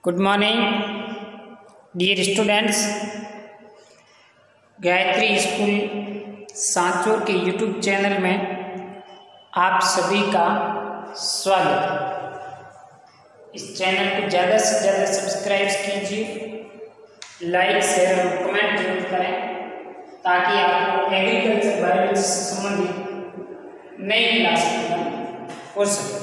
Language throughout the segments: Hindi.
Good morning dear students. Gayatri school Sanchore के यूट्यूब चैनल में आप सभी का स्वागत है। इस चैनल को ज़्यादा से ज़्यादा सब्सक्राइब कीजिए, लाइक शेयर और कमेंट जरूर करें ताकि आपको एग्रीकल्चर बायोलॉजी से संबंधित नई क्लास हो सके।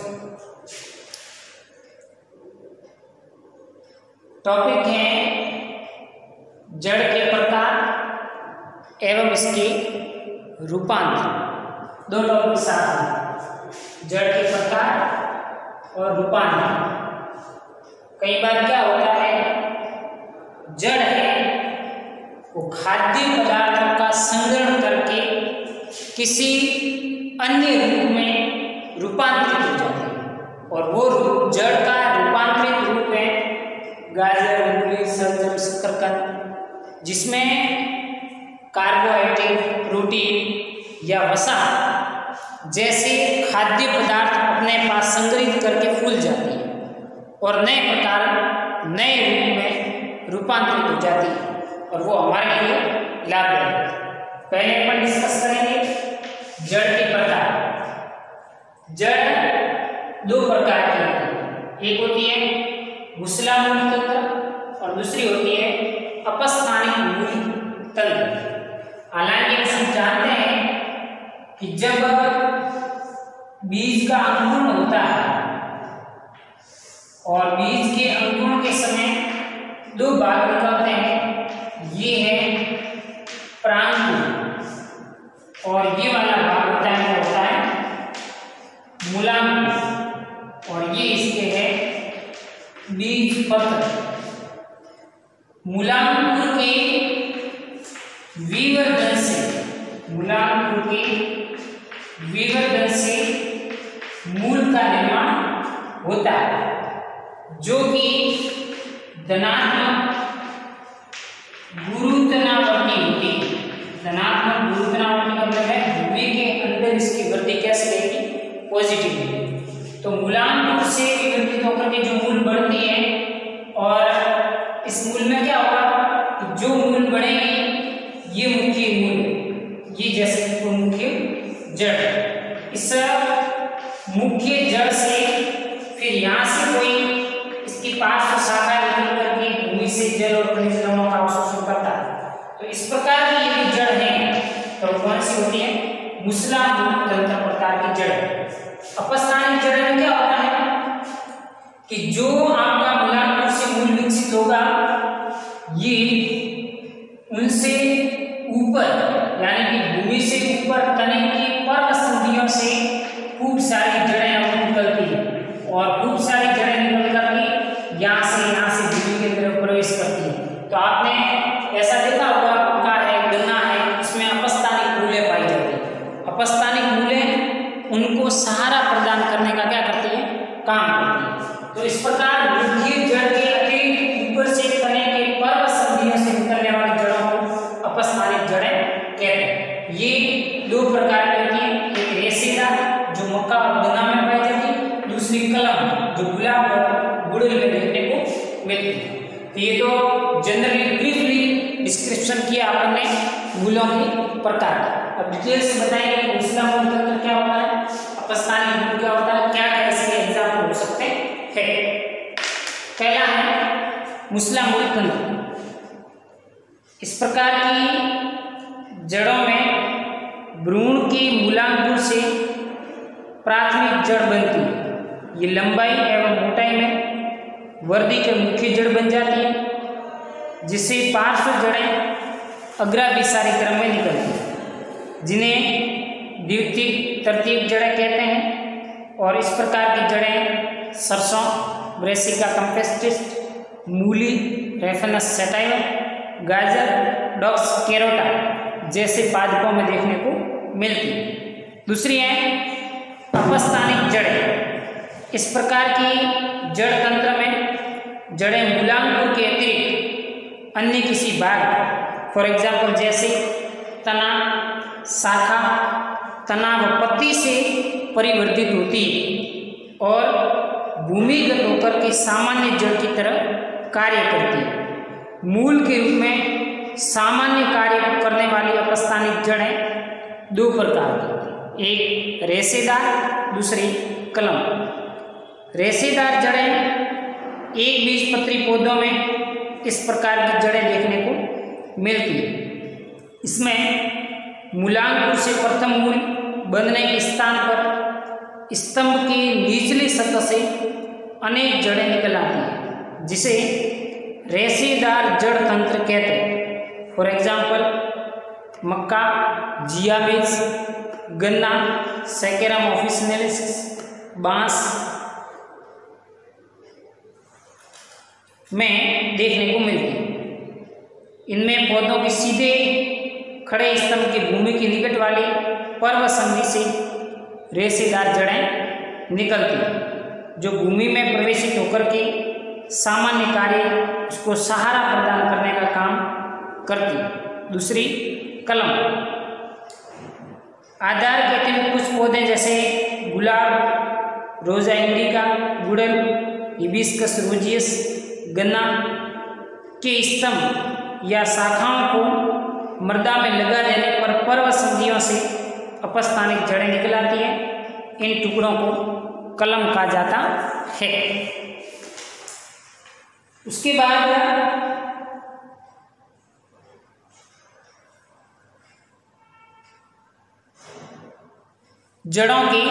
टॉपिक है जड़ के प्रकार एवं इसके रूपांतर। दो टॉपिक साथ हैं, जड़ के प्रकार और रूपांतर। कई बार क्या होता है, जड़ है वो खाद्य पदार्थों का संग्रहण करके किसी अन्य रूप में रूपांतरित हो जाती है और वो जड़ का रूपांतरित रूप है गाजर, मूली, शलजम, शकरकंद, जिसमें कार्बोहाइड्रेट, प्रोटीन या वसा जैसे खाद्य पदार्थ अपने पास संग्रहित करके फूल जाती है और नए प्रकार नए रूप में रूपांतरित हो जाती है और वो हमारे लिए लाभदायक है। पहले अपन डिस्कस करेंगे जड़ के प्रकार। जड़ दो प्रकार की होती है, एक होती है मूसला मूल तंत्र और दूसरी होती है अपस्थानिक मूल तंत्र। हालांकि हम जानते हैं कि जब बीज का अंकुरण होता है और बीज के अंकुरण के समय दो भाग निकलते हैं, ये है प्रांकुर और ये वाला भाग होता है मूलांकुर और ये इसके है बीज पत्र। मूलांकुर के विवर्धन से मूल का निर्माण होता है, जो कि धनात्मक गुरुत्वाकर्षण होती है। धनात्मक गुरुत्वाकर्षण का मतलब है भूमि के अंदर इसकी वृद्धि कैसे रहेगी, पॉजिटिव रहेगी। तो मूलांकुर से विवर्धित होकर के जो मूल बढ़ती है और इस मूल में क्या होगा, जो मूल बढ़ेगी ये मुख्य मूल, ये जैसे मुख्य जड़। इस मुख्य जड़ से फिर यहाँ से कोई इसकी पार्श्व शाखा निकल करके भूमि से जल और खनिज लवणों का अवशोषण करता है। तो इस प्रकार की यदि जड़ है तो कौन सी होती है, मूसला मूल तंत्र प्रकार की जड़। अपस्थानिक जड़ में क्या होता है कि जो आपका मूलांकुर से मूल विकसित होगा ये उनसे ऊपर यानी कि भूमि से ऊपर तने की पर्व संधियों से खूब सारी जड़ें आपको निकलती है और खूब सारी जड़ें निकल करके यहाँ से भूमि के अंदर प्रवेश करती है। तो आपने ऐसा देखा होगा, मक्का है, गन्ना है, इसमें अपस्थानिक मूलें पाई जाती है। अपस्थानिक मूलें उनको सहारा प्रदान करने का क्या करती है, काम करती है। तो इस प्रकार मुख्य जड़ के अतिरिक्त ऊपर से तने के पर्व संधियों से निकलने वाली जड़ों को अपस्थानिक जड़ें कहते हैं। ये दो प्रकार की होती है, एक रेशेदार जो मक्का और गन्ना में पाई जाती है, दूसरी कलम जो गुलाब और गुड़हल में देखने को मिलती है। तो ये तो जनरली ब्रीफली डिस्क्रिप्शन किया आपने मूलों के प्रकार। अब डिटेल से बताएंगे मूसला मूल तंत्र क्या होता है, अपस्थानिक मूल क्या होता है, क्या क्या इसके एग्जाम्पल हो सकते हैं। पहला है मूसला मूल तंत्र। इस प्रकार की जड़ों में भ्रूण के मूलांकुर से प्राथमिक जड़ बनती है। ये लंबाई एवं मोटाई में वृद्धि के मुख्य जड़ बन जाती है, जिससे पार्श्व जड़ें अग्राभिसारी क्रम में निकलती हैं, जिन्हें द्वितीयक तृतीयक जड़ें कहते हैं। और इस प्रकार की जड़ें सरसों, ब्रेसिका कैम्पेस्ट्रिस, मूली, रेफेनस सैटाइवा, गाजर, डॉक्स कैरोटा जैसे पादपों में देखने को मिलती है। दूसरी है अपस्थानिक जड़ें। इस प्रकार की जड़ तंत्र में जड़ें मूलांकुर के अतिरिक्त अन्य किसी भाग, फॉर एग्जाम्पल जैसे तना, शाखा, तना व पत्ती से परिवर्तित होती है और भूमिगत होकर के सामान्य जड़ की तरह कार्य करती है। मूल के रूप में सामान्य कार्य को करने वाली अपस्थानिक जड़ें दो प्रकार की होती हैं, एक रेशेदार, दूसरी कलम। रेशेदार जड़ें एक बीजपत्री पौधों में इस प्रकार की जड़ें देखने को मिलती है। इसमें मूलांकुर से प्रथम मूल बंधने के स्थान पर स्तंभ की निचली सतह से अनेक जड़ें निकल आती हैं, जिसे रेशेदार जड़ तंत्र कहते हैं। फॉर एग्जाम्पल मक्का, जिया बीज, गन्ना, सैकेरम ऑफिसिनेलिस, बांस में देखने को मिलती है। इनमें पौधों की सीधे खड़े स्तंभ की भूमि के निकट वाली पर्व संधि से रेशेदार जड़ें निकलती हैं, जो भूमि में प्रवेशित होकर के सामान्य कार्य उसको सहारा प्रदान करने का काम करती है। दूसरी कलम। आधार कहते हैं कुछ पौधे जैसे गुलाब, रोजा इंडिका, गुड़हल, हिबिस्कस रोजियस, गन्ना के स्तंभ या शाखाओं को मृदा में लगा देने पर पर्व संधियों से अपस्थानिक जड़ें निकल आती हैं। इन टुकड़ों को कलम कहा जाता है। उसके बाद जड़ों के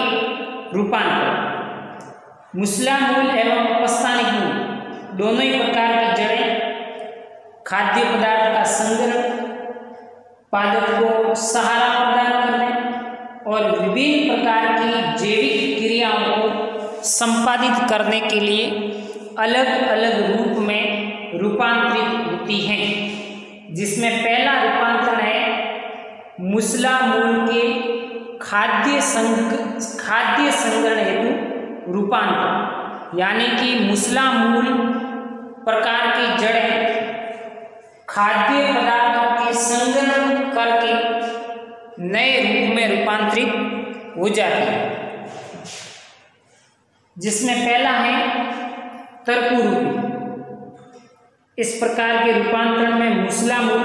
रूपांतर। मुसला मूल एवं अपस्थानिक मूल दोनों ही प्रकार की जड़ें खाद्य पदार्थ का संग्रहण, पादप को सहारा प्रदान करने और विभिन्न प्रकार की जैविक क्रियाओं को संपादित करने के लिए अलग अलग रूप में रूपांतरित होती हैं, जिसमें पहला रूपांतरण है मुसला मूल के खाद्य संग्रहण हेतु रूपांतरण, यानी कि मुसला मूल प्रकार की जड़ें खाद्य पदार्थों के संग्रहण करके नए रूप में रूपांतरित हो जाती है, जिसमें पहला है तरकुरूपी। इस प्रकार के रूपांतरण में मुसला मूल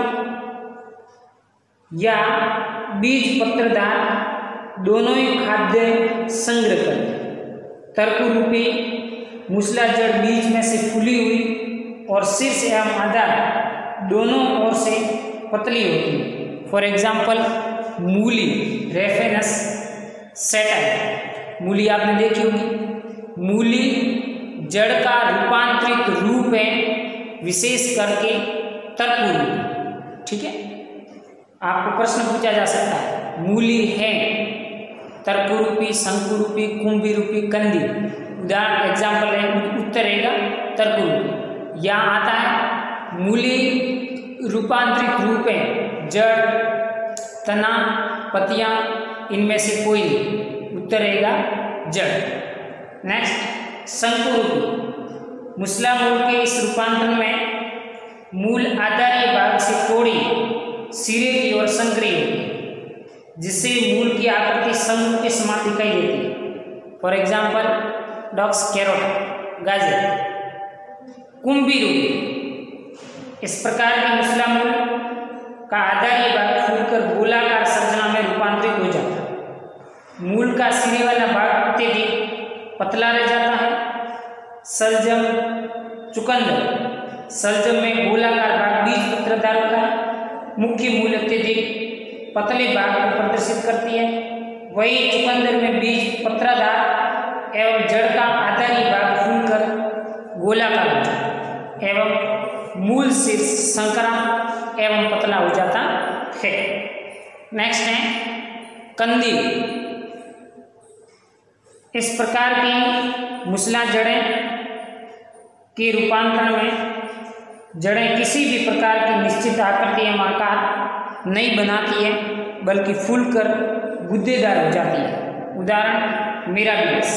या बीज पत्रदार दोनों ही खाद्य संग्रह करते। तरकुरूपी मुसला जड़ बीज में से फूली हुई और शीर्ष एवं आधार दोनों ओर से पतली होती है। फॉर एग्जाम्पल मूली, रेफेनस सेटाई। मूली आपने देखी होगी। मूली जड़ का रूपांतरित रूप है, विशेष करके तरकुरूपी। ठीक है, आपको प्रश्न पूछा जा सकता है मूली है तरकुरूपी, शंकुरूपी, कुंभीरूपी, कंदी। उदाहरण एग्जाम्पल है, उत्तर रहेगा तरकुरूपी। यहाँ आता है मूली रूपांतरित रूप है जड़, तना, पत्तियां, इनमें से कोई नहीं, उत्तर रहेगा जड़। नेक्स्ट शंकुरूपी। मुसला मूल के इस रूपांतरण में मूल आधारीय भाग से तोड़ी सिरे की ओर संक्रिय होती है, जिससे मूल की आकृति शंकु के समान दिखाई देती है। फॉर एग्जाम्पल डॉक्स कैरोट, गाजर। कुंभीरूपी। इस प्रकार के मुसला मूल का आधारीय भाग फूलकर गोलाकार संरचना में रूपांतरित हो जाता है। मूल का सिरे वाला भाग अत्यधिक पतला रह जाता है। सलजम, चुकंदर। सलजम में गोलाकार भाग बीज पत्रदार होता है। मुख्य मूल अत्यधिक पतले भाग को प्रदर्शित करती है। वही चुकंदर में बीज पत्रदार एवं जड़ का आधारी भाग फूलकर गोलाकार हो जाता है एवं मूल शीर्ष संकरा एवं पतला हो जाता है। नेक्स्ट है कंदी। इस प्रकार की मुसला जड़ें के रूपांतरण में जड़ें किसी भी प्रकार की निश्चित आकृति एवं आकार नहीं बनाती है, बल्कि फूलकर गुद्देदार हो जाती है। उदाहरण मिराबिलिस।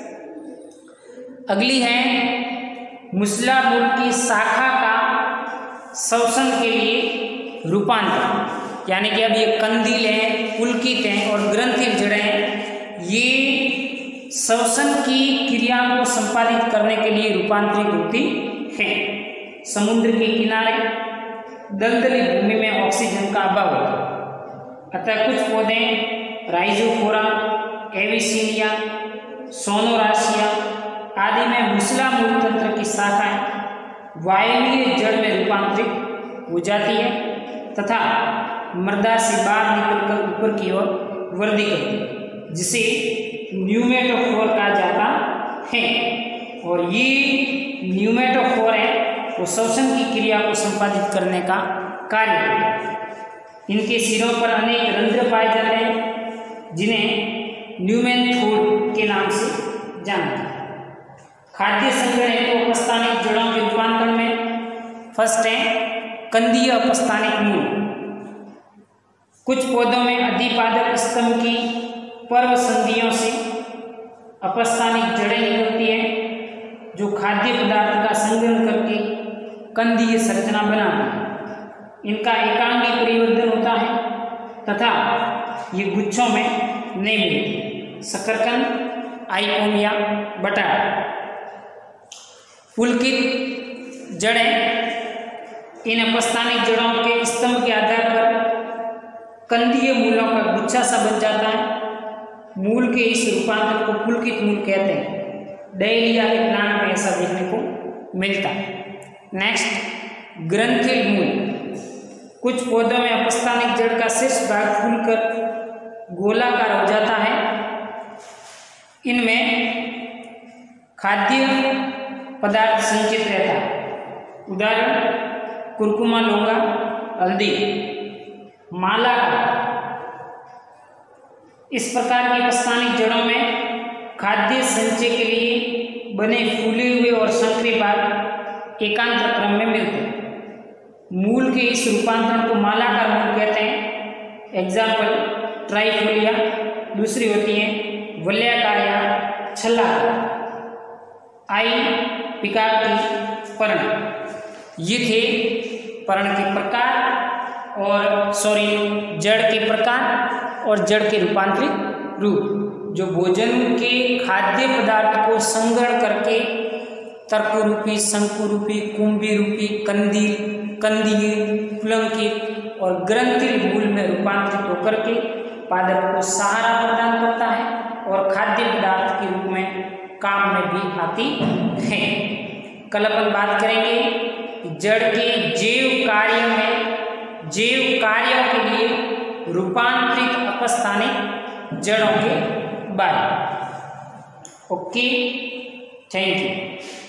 अगली है मुसला मूल की शाखा का श्वसन के लिए रूपांतरण, यानी कि अब ये कंदील हैं, पुलकित हैं और ग्रंथिल जड़ें हैं, ये श्वसन की क्रिया को संपादित करने के लिए रूपांतरित होती हैं। समुद्र के किनारे दलदली भूमि में ऑक्सीजन का अभाव होता है। अतः कुछ पौधे राइजोफोरा, एविसिनिया, सोनोरासिया आदि में मूसला मूल तंत्र की शाखाएं वायवीय जड़ में रूपांतरित हो जाती है तथा मृदा से बाहर निकलकर ऊपर की ओर वृद्धि करती है, जिसे न्यूमेटोफोर कहा जाता है। और ये न्यूमेटोफोर है वो श्वसन की क्रिया को संपादित करने का कार्य करता है। इनके सिरों पर अनेक रंध्र पाए जाते हैं जिन्हें न्यूमेंथोड के नाम से जाना जाता है। खाद्य संग्रह हेतु तो अपस्थानिक जड़ों के रूपांतरण में फर्स्ट है कंदीय अपस्थानिक मूल। कुछ पौधों में अधिपादक स्तंभ की पर्व संधियों से अपस्थानिक जड़ें निकलती हैं जो खाद्य पदार्थ का संग्रहण करके कंदीय संरचना बनाती है। इनका एकांगी परिवर्तन होता है तथा ये गुच्छों में नहीं मिलती। शकरकंद, आइकोनिया, बटाटा। पुलकित जड़ें इन अपस्थानिक जड़ों के स्तंभ के आधार पर कंदीय मूलों का गुच्छा सा बन जाता है। मूल के इस रूपांतर को पुलकित मूल कहते हैं। डहेलिया के प्लांट में ऐसा देखने को मिलता है। नेक्स्ट ग्रंथिल मूल। कुछ पौधों में अपस्थानिक जड़ का शीर्ष भाग फूलकर गोलाकार हो जाता है। इनमें खाद्य पदार्थ संचित रहता है। उदाहरण कुरकुमा, लौंगा, हल्दी, माला। इस प्रकार की अपस्थानिक जड़ों में खाद्य संचय के लिए बने फूले हुए और संकरी भाग एकांतर क्रम में मिलते हैं। मूल के इस रूपांतरण को मालाकार मूल कहते हैं। Example trifolia. दूसरी होती है वलयाकार या छल्लाकार। आई पिकार की पर्ण। ये थे पर्ण के प्रकार और जड़ के प्रकार और जड़ के रूपांतरित रूप जो भोजन के खाद्य पदार्थ को संग्रहण करके तर्क रूपी, शंकु रूपी, कुंभी रूपी, कंदील, कंदीय, पुलंकित और ग्रंथिल मूल में रूपांतरित होकर के पादप को सहारा प्रदान करता है और खाद्य पदार्थ के रूप में काम में भी आती है। कल अपन बात करेंगे जड़ के जैव कार्यों के लिए रूपांतरित अपस्थानिक जड़ों के बारे में। Okay, thank you.